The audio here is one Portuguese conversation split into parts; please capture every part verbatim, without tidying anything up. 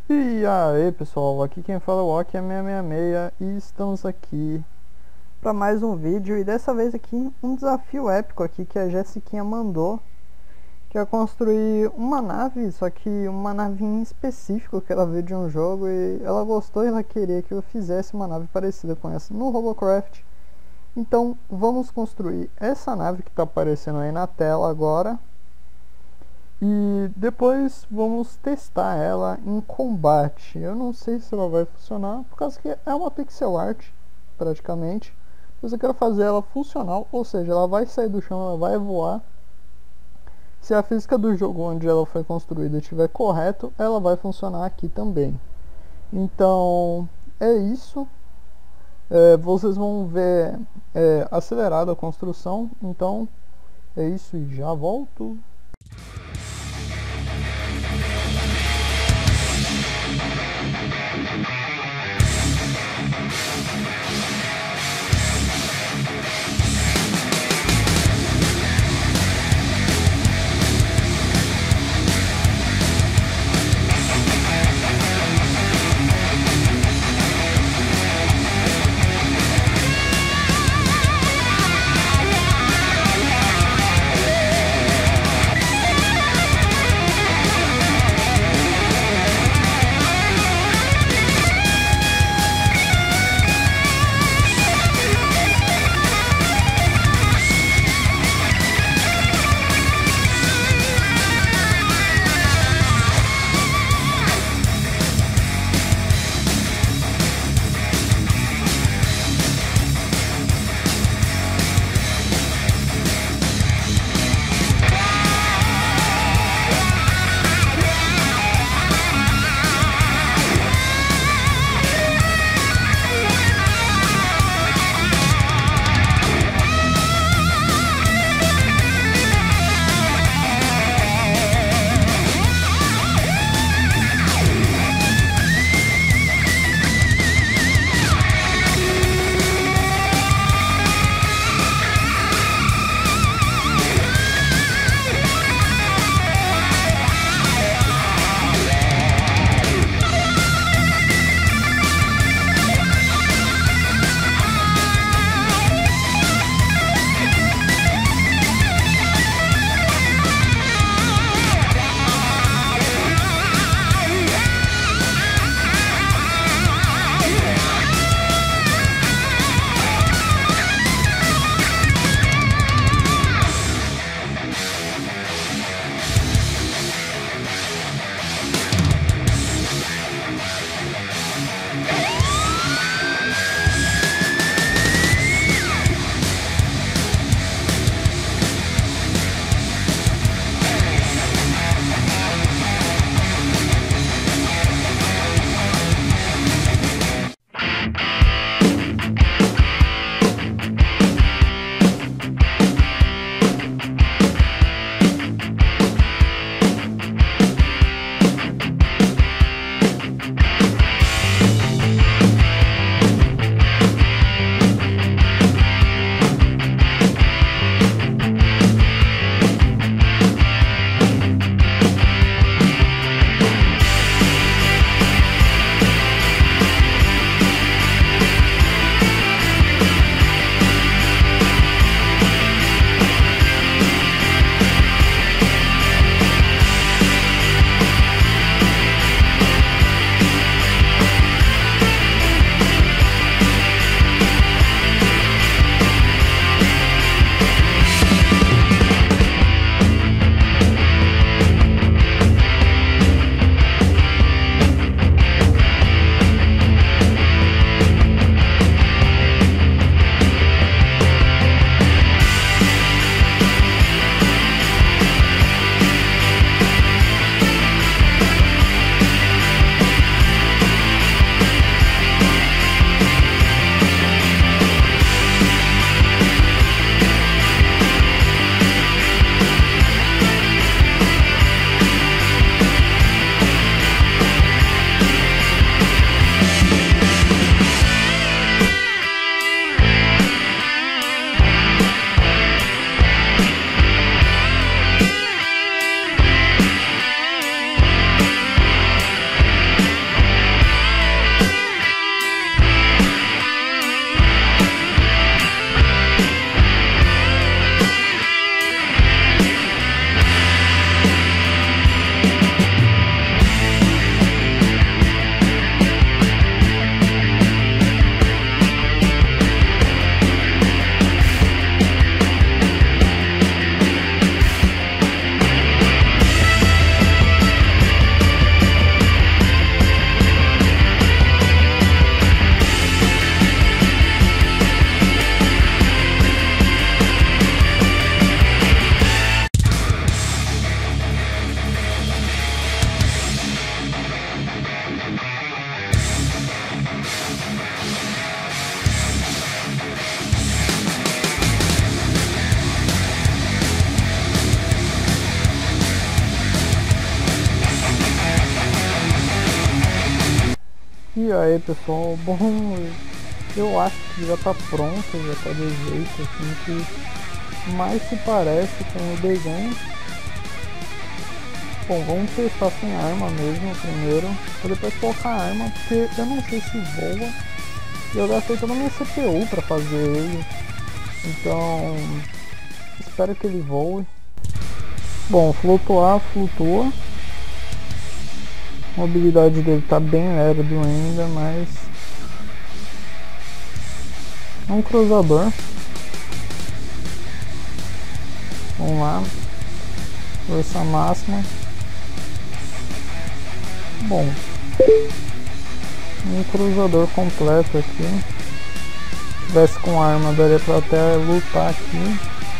E aí pessoal, aqui quem fala é o Ok seiscentos e sessenta e seis e estamos aqui para mais um vídeo. E dessa vez aqui um desafio épico aqui que a Jessiquinha mandou, que é construir uma nave, só que uma nave em específico que ela viu de um jogo e ela gostou e ela queria que eu fizesse uma nave parecida com essa no Robocraft. Então vamos construir essa nave que está aparecendo aí na tela agora. E depois vamos testar ela em combate. Eu não sei se ela vai funcionar, por causa que é uma pixel art, praticamente. Mas eu quero fazer ela funcional, ou seja, ela vai sair do chão, ela vai voar. Se a física do jogo onde ela foi construída estiver correto, ela vai funcionar aqui também. Então, é isso. É, vocês vão ver é, acelerada a construção. Então, é isso e já volto. E aí pessoal, bom, eu acho que já tá pronto, já tá do jeito assim que mais se parece com o desenho. Bom, vamos testar sem arma mesmo primeiro, pra depois colocar a arma, porque eu não sei se voa. E eu gastei toda a minha C P U pra fazer ele, então espero que ele voe. Bom, flutuar, flutua. A mobilidade dele tá bem lerdo ainda, mas é um cruzador. Vamos lá, força máxima. Bom, um cruzador completo aqui. Se tivesse com arma daria pra até lutar aqui,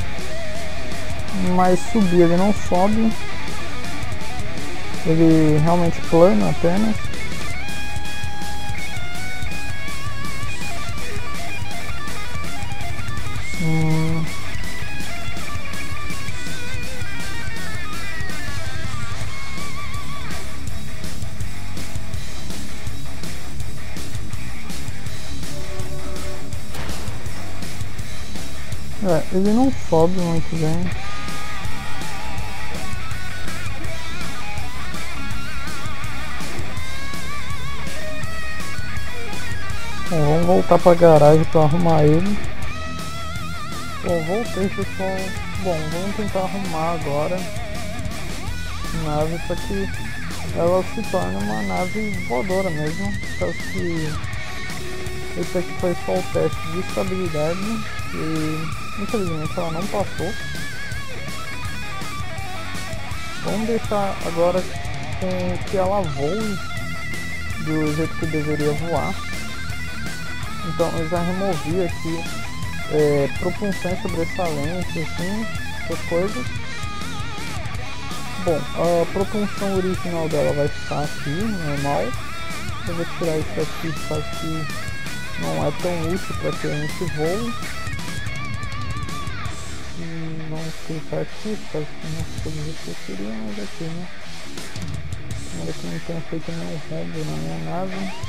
mas subir ele não sobe. Ele realmente plana apenas. Hum. É, ele não sobe muito bem. Bom, vamos voltar pra garagem para arrumar ele. Bom, voltei pessoal. Bom, vamos tentar arrumar agora a nave para que ela se torne uma nave voadora mesmo. Caso que esse aqui foi só o teste de estabilidade e infelizmente ela não passou. Vamos deixar agora com que ela voe do jeito que deveria voar. Então eu já removi aqui é, propulsão sobressalente, assim, essas coisas. Bom, a propulsão original dela vai ficar aqui, normal. Eu vou tirar isso aqui, caso que não é tão útil para ter esse voo. E vamos clicar aqui, caso que não seja o que eu queria, mas aqui, né? Agora que não tenha feito nenhum rombo na minha nave.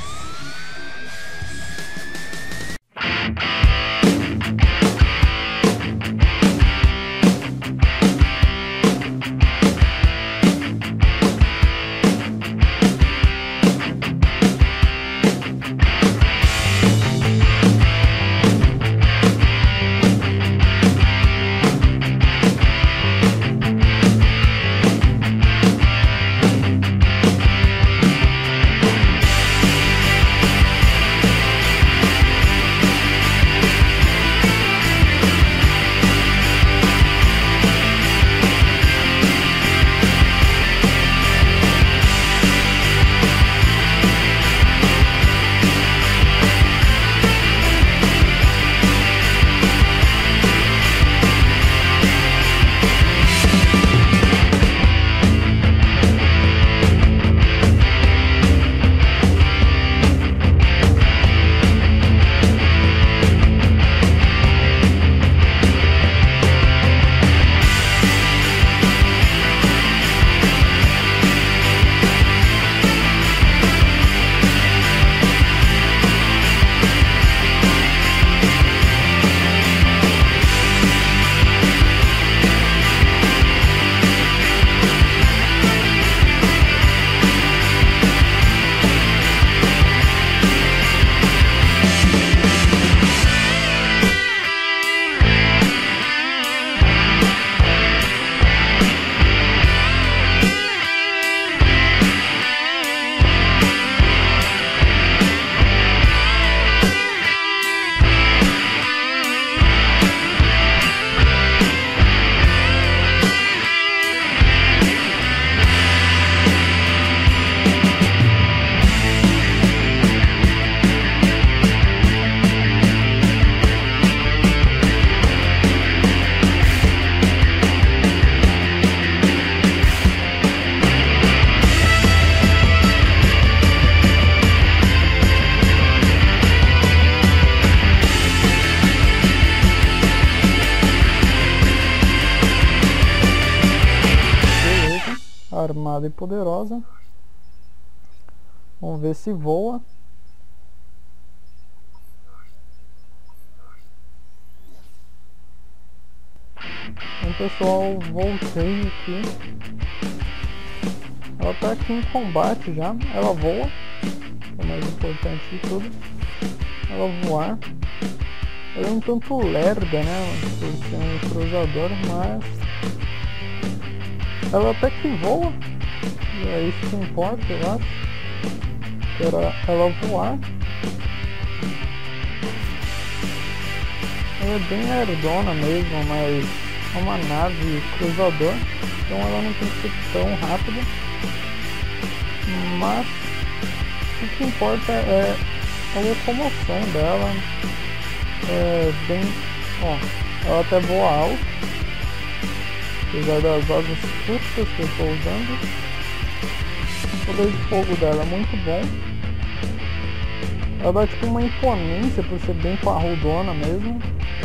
Armada e poderosa. Vamos ver se voa. pessoal, voltei aqui. Ela tá aqui em combate já. Ela voa, que é o mais importante de tudo. Ela voar. Ela é um tanto lerda, né, por ser um cruzador, mas ela até que voa. E é isso que importa, eu acho. Que era ela voar. Ela é bem lerdona mesmo, mas é uma nave cruzador, então ela não tem que ser tão rápida. Mas o que importa é a locomoção dela. É bem... ó, ela até voa alto, apesar das asas curtas que eu estou usando. O poder de fogo dela é muito bom. Ela dá tipo uma imponência por ser bem parrudona mesmo.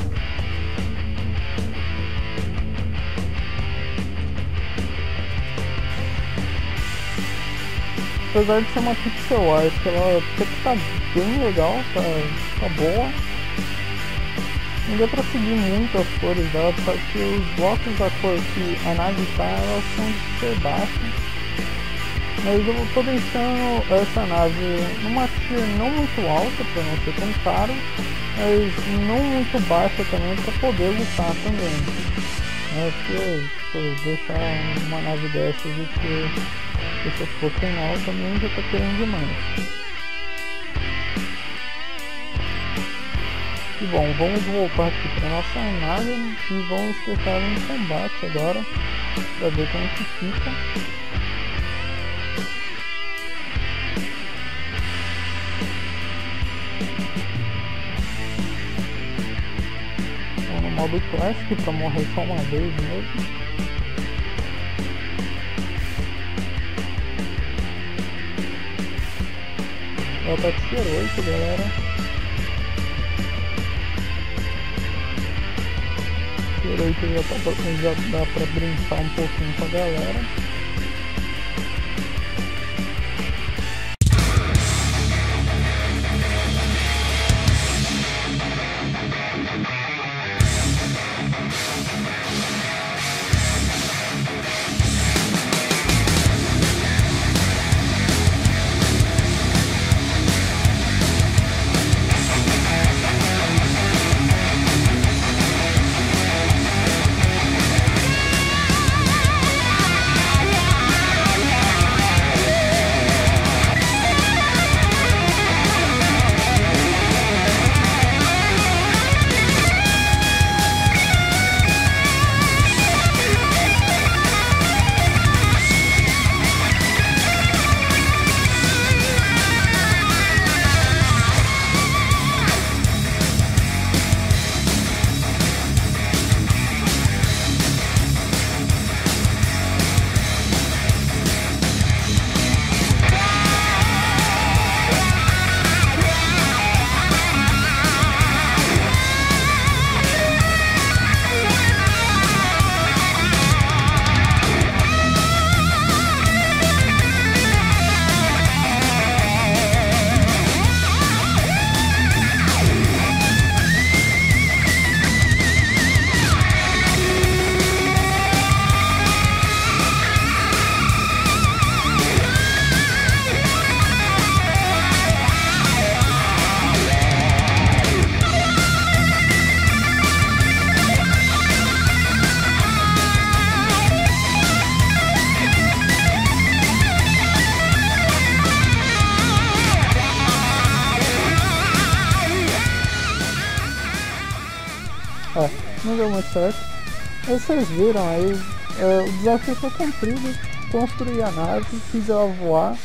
Apesar de ser uma pixel art, ela até que tá bem legal, tá, tá boa. Não deu pra seguir muito as cores dela, porque os blocos da cor que a nave tá, elas são de ser baixas. Mas eu tô deixando essa nave numa tier não muito alta, pra não ser tão caro, mas não muito baixa também, pra poder lutar também. É, porque pô, deixar uma nave dessas e que se eu for tão alta também já tá querendo demais. E bom, vamos voltar aqui pra nossa nave e vamos testar ela em combate agora, pra ver como que fica. No modo clássico, pra morrer só uma vez mesmo. Ela tá tier oito, galera. Tier oito já, tá, já dá pra brincar um pouquinho com a galera. É, não deu muito certo. Mas vocês viram aí, é, o desafio foi cumprido. Construí a nave, fiz ela voar.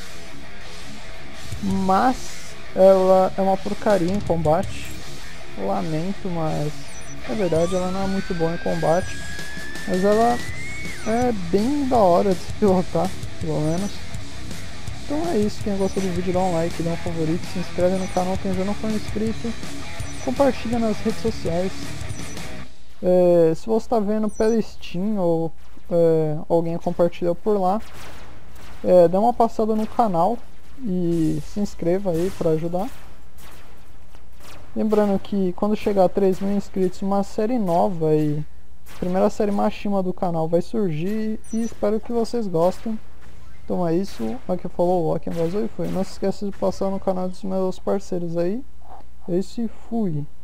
Mas ela é uma porcaria em combate. Lamento, mas é verdade, ela não é muito boa em combate. Mas ela é bem da hora de se pilotar, pelo menos. Então é isso, quem gostou do vídeo dá um like, dá um favorito, se inscreve no canal quem ainda não for inscrito. Compartilha nas redes sociais. É, se você está vendo pela Steam ou é, alguém compartilhou por lá, é, dá uma passada no canal e se inscreva aí para ajudar. Lembrando que quando chegar a três mil inscritos, uma série nova aí primeira série Mashima do canal vai surgir e espero que vocês gostem. Então é isso, aqui falou o Walking vazou e foi. Não se esqueça de passar no canal dos meus parceiros aí. Esse fui.